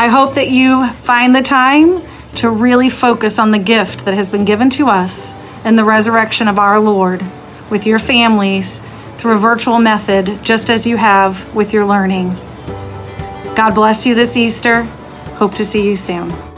I hope that you find the time to really focus on the gift that has been given to us and the resurrection of our Lord with your families through a virtual method, just as you have with your learning. God bless you this Easter. Hope to see you soon.